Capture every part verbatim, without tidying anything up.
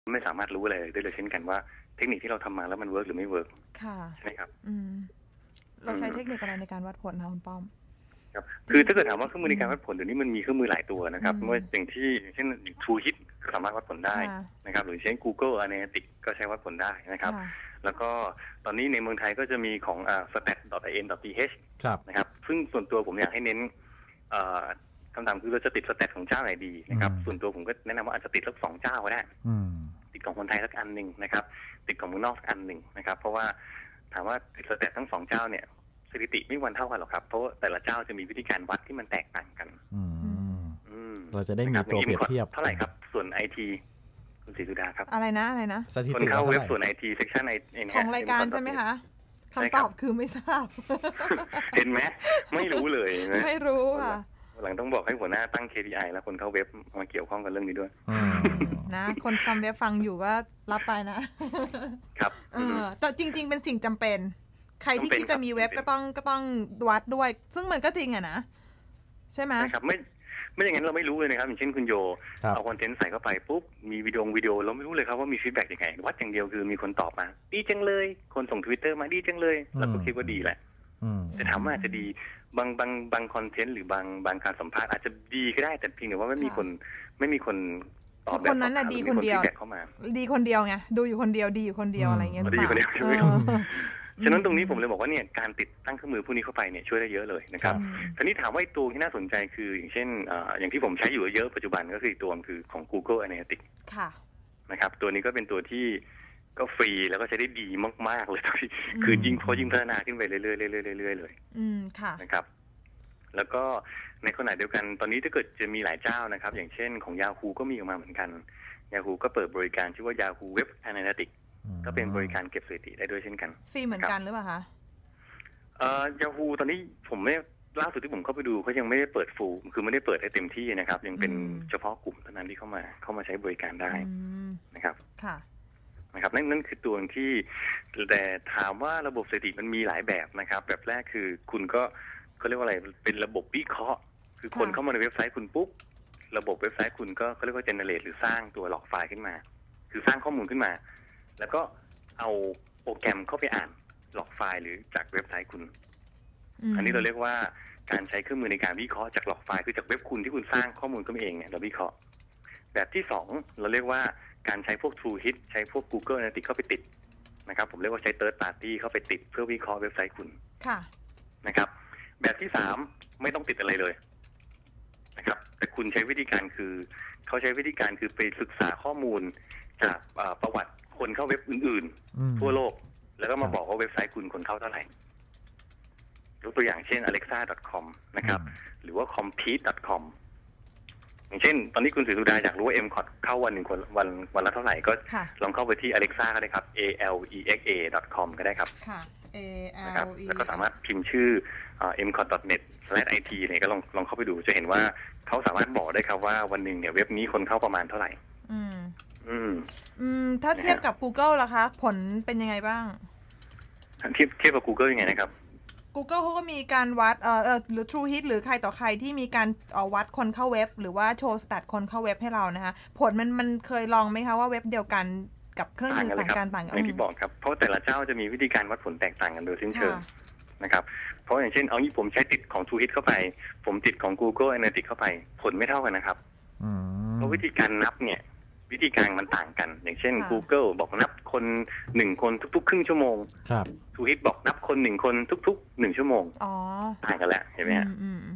ไม่สามารถรู้อะไรได้เลยเช่นกันว่าเทคนิคที่เราทำมาแล้วมันเวิร์กหรือไม่เวิร์กใช่ไหมครับเราใช้เทคนิคอะไรในการวัดผลคะคุณป้อมครับคือถ้าเกิดถามว่าเครื่องมือในการวัดผลเดี๋ยวนี้มันมีเครื่องมือหลายตัวนะครับเมื่ออย่างที่เช่น TrueHit ก็สามารถวัดผลได้นะครับหรือเช่น Google Analytics ก็ใช้วัดผลได้นะครับแล้วก็ตอนนี้ในเมืองไทยก็จะมีของอ่า สแตท ดอท ไอ เอ็น ดอท ที เอช นะครับซึ่งส่วนตัวผมอยากให้เน้นคำถามคือเราจะติดสแตทของเจ้าไหนดีนะครับส่วนตัวผมก็แนะนำว่าอาจจะติดสักสองเจ้าก็ได้ติดของคนไทยสักอันหนึ่งนะครับติดของเมืองนอกสักอันหนึ่งนะครับเพราะว่าถามว่าติดสแตททั้งสองเจ้าเนี่ยสถิติไม่วันเท่ากันหรอกครับเพราะแต่ละเจ้าจะมีวิธีการวัดที่มันแตกต่างกันเราจะได้มีตัวเปรียบเทียบเท่าไหร่ครับส่วนไอทีคุณศรีสุดาครับอะไรนะอะไรนะคนเข้าเว็บส่วนไอทีเซกชันไอของรายการใช่ไหมคะคำตอบคือไม่ทราบเห็นไหมไม่รู้เลยไม่รู้ค่ะหลังต้องบอกให้หัวหน้าตั้ง เค พี ไอ แล้วคนเข้าเว็บมาเกี่ยวข้องกับเรื่องนี้ด้วยนะคนฟังเว็บฟังอยู่ก็รับไปนะครับเออแต่จริงๆเป็นสิ่งจำเป็นใครที่คิดจะมีเว็บก็ต้องก็ต้องวัดด้วยซึ่งมันก็จริงอะนะใช่ไหมใช่ครับไม่ไม่อย่างนั้นเราไม่รู้เลยนะครับอย่างเช่นคุณโยเอาคอนเทนต์ใส่เข้าไปปุ๊บมีวิดีโอวิดีโอเราไม่รู้เลยครับว่ามีฟีดแบ็กยังไงวัดอย่างเดียวคือมีคนตอบมาดีจังเลยคนส่ง Twitter มาดีจังเลยเราก็คิดว่าดีแหละแต่ถามว่าอาจจะดีบางบางบางคอนเทนต์หรือบางบางการสัมภาษณ์อาจจะดีก็ได้แต่เพียงแต่ว่าไม่มีคนไม่มีคนตอบแบบคนนั้นน่ะดีคนเดียวดีคนเดียวไงดูอยู่คนเดียวดีอยู่คนเดียวอะไรเงี้ยดีคนเดียวฉะนั้นตรงนี้ผมเลยบอกว่าเนี่ยการติดตั้งเครื่องมือพวกนี้เข้าไปเนี่ยช่วยได้เยอะเลยนะครับทีนี้ถามว่าตัวที่น่าสนใจคืออย่างเช่นอย่างที่ผมใช้อยู่เยอะปัจจุบันก็คือตัวคือของ Google Analytics นะครับตัวนี้ก็เป็นตัวที่ก็ฟรีแล้วก็ใช้ได้ดีมากๆเลยคือยิ่งพอยิ่งพัฒนาขึ้นไปเรื่อยๆเรื่อยๆเลยนะครับแล้วก็ในขณะเดียวกันตอนนี้ถ้าเกิดจะมีหลายเจ้านะครับอย่างเช่นของ Yahoo ก็มีออกมาเหมือนกัน Yahoo ก็เปิดบริการชื่อว่า Yahoo Web Analyticsก็เป็นบริการเก็บสถิติได้ด้วยเช่นกันฟรีเหมือนกันหรือเปล่าคะเอ่อ Yahoo ตอนนี้ผมไม่ล่าสุดที่ผมเข้าไปดูเขายังไม่ได้เปิดฟูลคือไม่ได้เปิดให้เต็มที่นะครับยังเป็นเฉพาะกลุ่มเท่านั้นที่เข้ามาเข้ามาใช้บริการได้นะครับค่ะนะครับนั่นนั่นคือตัวที่แต่ถามว่าระบบสถิติมันมีหลายแบบนะครับแบบแรกคือคุณก็เขาเรียกว่าอะไรเป็นระบบวิเคราะห์คือคนเข้ามาในเว็บไซต์คุณปุ๊บระบบเว็บไซต์คุณก็เขาเรียกว่าเจเนเรตหรือสร้างตัวหลอกไฟล์ขึ้นมาคือสร้างข้อมูลขึ้นมาแล้วก็เอาโปรแกรมเข้าไปอ่านหลอกไฟล์หรือจากเว็บไซต์คุณอันนี้เราเรียกว่าการใช้เครื่องมือในการวิเคราะห์จากหลอกไฟล์คือจากเว็บคุณที่คุณสร้างข้อมูลขึ้นมาเองเนี่ยเราวิเคราะห์แบบที่สองเราเรียกว่าการใช้พวก TrueHit ใช้พวก Google Analytics เข้าไปติดนะครับผมเรียกว่าใช้ Third Party เข้าไปติดเพื่อวิเคราะห์เว็บไซต์คุณค่ะนะครับแบบที่สามไม่ต้องติดอะไรเลยนะครับแต่คุณใช้วิธีการคือเขาใช้วิธีการคือไปศึกษาข้อมูลจากประวัติคนเข้าเว็บอื่นๆทั่วโลกแล้วก็มาบอกว่าเว็บไซต์คุณคนเข้าเท่าไหร่ยกตัวอย่างเช่น อเล็กซ่า ดอท คอม นะครับหรือว่า คอมพีท ดอท คอม อย่างเช่นตอนนี้คุณศรีสุดาอยากรู้ว่า เอ็ม คอท เข้าวันหนึ่งคนวันวันละเท่าไหร่ก็ลองเข้าไปที่ Alexa ก็ได้ครับ เอ แอล อี เอ็กซ์ เอ ดอท คอม ก็ได้ครับค่ะ เอ แอล อีแล้วก็สามารถพิมพ์ชื่อ เอ็ม คอท ดอท เน็ต สแลช ไอ ที เนี่ยก็ลองลองเข้าไปดูจะเห็นว่าเขาสามารถบอกได้ครับว่าวันหนึ่งเนี่ยเว็บนี้คนเข้าประมาณเท่าไหร่อืมอืมอืมถ้าเทียบกับ Google ล่ะคะผลเป็นยังไงบ้างเทียบเทียบกับ Google ยังไงนะครับ Google เขาก็มีการวัดเอ่อหรือ TrueHit หรือใครต่อใครที่มีการวัดคนเข้าเว็บหรือว่าโชว์สแตทคนเข้าเว็บให้เรานะคะผลมันมันเคยลองไหมคะว่าเว็บเดียวกันกับเครื่องมือต่างกันต่างกันอย่างที่บอกครับเพราะแต่ละเจ้าจะมีวิธีการวัดผลแตกต่างกันโดยสิ้นเชิงนะครับเพราะอย่างเช่นเอางี้ผมใช้ติดของ TrueHit เข้าไปผมติดของ Google Analytics เข้าไปผลไม่เท่ากันนะครับเพราะวิธีการนับเนี่ยวิธีการมันต่างกันอย่างเช่น Google บอกนับคนหนึ่งคนทุกๆครึ่งชั่วโมงครับ TrueHit บอกนับคนหนึ่งคนทุกๆหนึ่งชั่วโมงอ๋อต่างกันแล้วเห็นไหมฮะ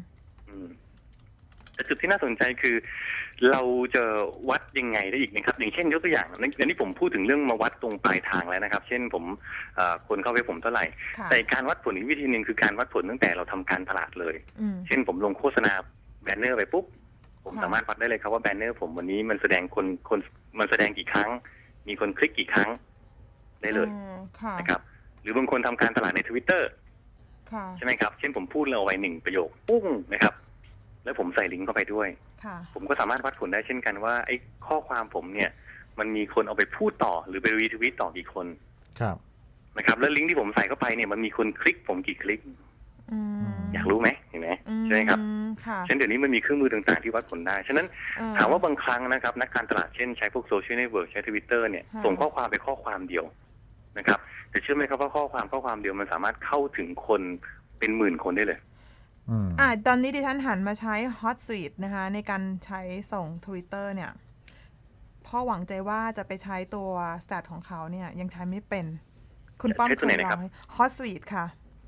แต่จุดที่น่าสนใจคือเราจะวัดยังไงได้อีกนะครับอย่างเช่นยกตัวอย่างอันนี้ผมพูดถึงเรื่องมาวัดตรงปลายทางแล้วนะครับเช่นผมคนเข้าเว็บผมเท่าไหร่แต่การวัดผลอีกวิธีหนึ่งคือการวัดผลตั้งแต่เราทำการตลาดเลยเช่นผมลงโฆษณาแบนเนอร์ไปปุ๊บผมสามารถวัดได้เลยครับว่าแบนเนอร์ผมวันนี้มันแสดงคนคนมันแสดงกี่ครั้งมีคนคลิกกี่ครั้งได้เลยนะครับหรือบางคนทำการตลาดใน Twitter ใช่ไหมครับเช่นผมพูดเอาไว้หนึ่งประโยคปุ้งนะครับแล้วผมใส่ลิงก์เข้าไปด้วยผมก็สามารถวัดผลได้เช่นกันว่าไอ้ข้อความผมเนี่ยมันมีคนเอาไปพูดต่อหรือไปรีทวีตต่อกี่คนนะครับแล้วลิงก์ที่ผมใส่เข้าไปเนี่ยมันมีคนคลิกผมกี่คลิกอยากรู้ไหมเห็นไหมใช่ไหมครับฉะนั้นเดี๋ยวนี้มันมีเครื่องมือต่างๆที่วัดผลได้ฉะนั้นถามว่าบางครั้งนะครับนักการตลาดเช่นใช้พวกโซเชียลเน็ตเวิร์กใช้ทวิตเตอร์เนี่ยส่งข้อความไปข้อความเดียวนะครับแต่เชื่อไหมครับว่าข้อความข้อความเดียวมันสามารถเข้าถึงคนเป็นหมื่นคนได้เลยอ่าตอนนี้ดิฉันหันมาใช้ Hotsuite นะคะในการใช้ส่ง Twitter เนี่ยพ่อหวังใจว่าจะไปใช้ตัว stat ของเขาเนี่ยยังใช้ไม่เป็นคุณป้อมเคยลอง Hotsuite ค่ะ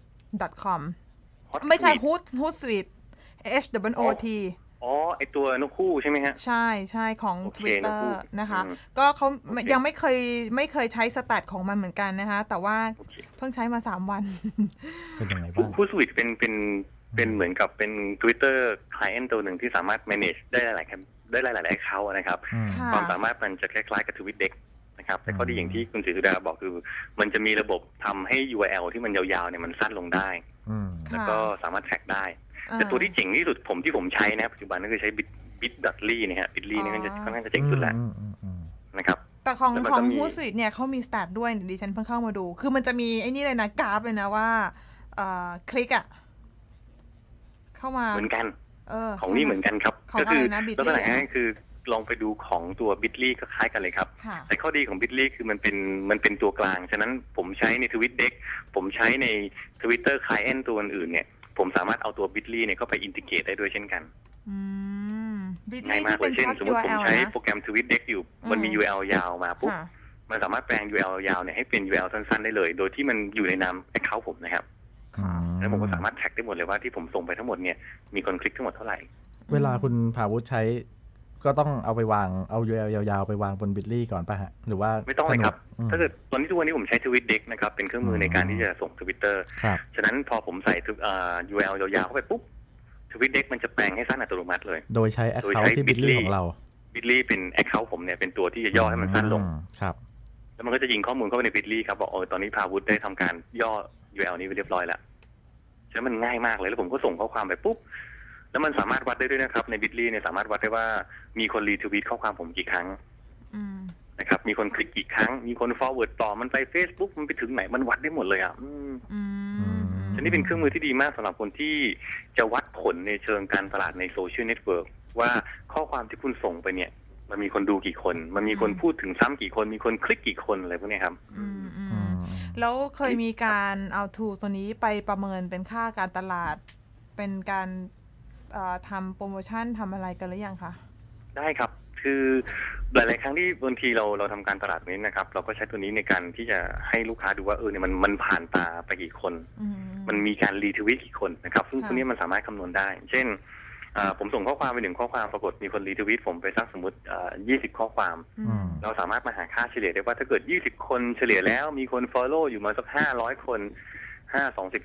.com ไม่ใช่ Hoot Hootsuite H W O T อ๋อไอตัวนกคู่ใช่ไหมฮะใช่ใช่ของ Twitter นะคะก็เขายังไม่เคยไม่เคยใช้สแตทของมันเหมือนกันนะคะแต่ว่าเพิ่งใช้มาสามวันเป็นยังไงบ้าง Hootsuite เป็นเป็นเป็นเหมือนกับเป็น Twitter client ตัวหนึ่งที่สามารถ manage ได้หลายๆได้หลายๆ account นะครับความสามารถมันจะคล้ายๆกับ TweetDeck นะครับแต่ข้อดีอย่างที่คุณศรีสุดาบอกคือมันจะมีระบบทำให้ ยู อาร์ แอล ที่มันยาวๆเนี่ยมันสั้นลงได้แล้วก็สามารถแท็กได้แต่ตัวที่เจ๋งที่สุดผมที่ผมใช้นะปัจจุบันก็คือใช้ bit.ly นะฮะ bit.ly นี่ก็จะค่อนข้างจะเจ๋งสุดแล้วนะครับแต่ของของ Hootsuite เนี่ยเขามีสแตทด้วยดิฉันเพิ่งเข้ามาดูคือมันจะมีไอ้นี่เลยนะกราฟเลยนะว่าคลิกอ่ะเข้ามาเหมือนกันของนี่เหมือนกันครับก็คือลักษณะง่ายคือลองไปดูของตัว Bitly ก็คล้ายกันเลยครับแต่ข้อดีของ Bitly คือมันเป็นมันเป็นตัวกลางฉะนั้นผมใช้ใน TweetDeck ผมใช้ใน Twitter Client ตัวอื่นเนี่ยผมสามารถเอาตัว Bitly เนี่ยเข้าไปอินทิเกรตได้ด้วยเช่นกันง่ายมากเลยเช่นสมมติผมใช้โปรแกรม TweetDeck อยู่มันมี ยู อาร์ แอล ยาวมาปุ๊บมันสามารถแปลง ยู อาร์ แอล ยาวเนี่ยให้เป็น ยู อาร์ แอล สั้นๆได้เลยโดยที่มันอยู่ในนาม Account ผมนะครับแล้วผมก็สามารถแท็กได้หมดเลยว่าที่ผมส่งไปทั้งหมดเนี่ยมีคนคลิกทั้งหมดเท่าไหร่เวลาคุณภาวุฒิใช้ก็ต้องเอาไปวางเอา ยู อาร์ แอล ยาวๆไปวางบน Bitly ก่อนป่ะฮะหรือว่าไม่ต้องเลยครับถ้าเกิดตอนนี้ทุกวันนี้ผมใช้ TweetDeck นะครับเป็นเครื่องมือในการที่จะส่ง Twitter ฉะนั้นพอผมใส่ ยู อาร์ แอล ยาวๆเข้าไปปุ๊บ TweetDeck มันจะแปลงให้สั้นอัตโนมัติเลยโดยใช้ Account ที่ Bitly ของเรา Bitly เป็น Account ผมเนี่ยเป็นตัวที่จะย่อให้มันสั้นลงครับแล้วมันก็จะยิงข้อมูลเข้าไปใน Bitly ครับบอกเออตอนนี้ภาวุฒิได้ทำการย่อ ยู อาร์ แอล นี้ไปเรียบร้อยแล้วฉะนั้นมันง่ายมากเลยแล้วผมก็ส่งข้อความไปปุ๊บแล้วมันสามารถวัดได้ด้วยนะครับใน Bitly เนี่ยสามารถวัดได้ว่ามีคนรีทวีตข้อความผมกี่ครั้งนะครับมีคนคลิกกี่ครั้งมีคน forward ต่อมันไป Facebook มันไปถึงไหนมันวัดได้หมดเลยอ่ะฉะนั้นเป็นเครื่องมือที่ดีมากสำหรับคนที่จะวัดผลในเชิงการตลาดในโซเชียลเน็ตเวิร์กว่าข้อความที่คุณส่งไปเนี่ยมันมีคนดูกี่คนมันมีคนพูดถึงซ้ำกี่คนมีคนคลิกกี่คนอะไรพวกนี้ครับแล้วเคยมีการเอาทูตัวนี้ไปประเมินเป็นค่าการตลาดเป็นการทำโปรโมชั่นทำอะไรกันหรือยังคะได้ครับคือหลายๆครั้งที่บางทีเราเราทำการตลาดนี้นะครับเราก็ใช้ตัวนี้ในการที่จะให้ลูกค้าดูว่าเออเนี่ยมันมันผ่านตาไปกี่คนมันมีการรีทวีตกี่คนนะครับซึ่งตัวนี้มันสามารถคำนวณได้เช่นผมส่งข้อความไปหนึ่งข้อความปรากฏมีคนรีทวีตผมไปสักสมมติยี่สิบข้อความเราสามารถมาหาค่าเฉลี่ยได้ว่าถ้าเกิดยี่สิบคนเฉลี่ยแล้วมีคน follow อยู่มาสักห้าร้อยคนห้า สองสิบ